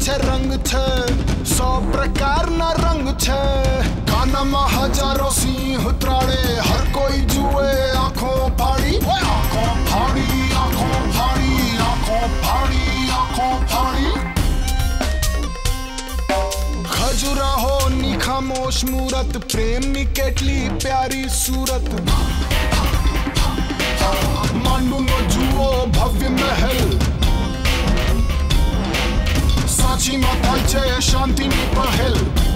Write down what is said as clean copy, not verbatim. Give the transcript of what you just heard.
छे रंग छे 100 प्रकारना रंग छे कानामां हजारों सिंह उतराड़े हर कोई जुए आंखों फाड़ी आंखों फाड़ी आंखों फाड़ी आंखों फाड़ी आंखों फाड़ी खजुराहो नी खामोश मूरत प्रेमनी केटली प्यारी सूरत मांडूनो जुओ भव्य महल साचीमां थाय छे शांतिनी पहल